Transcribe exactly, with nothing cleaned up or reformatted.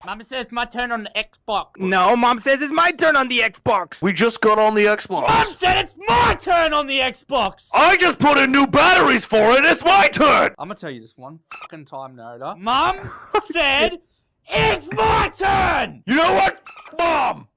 Mum says my turn on the Xbox. No, Mom says it's my turn on the Xbox. We just got on the Xbox. Mum said it's my turn on the Xbox. I just put in new batteries for it. It's my turn. I'm gonna tell you this one fucking time, Noda. Mum said it's my turn. You know what, Mom?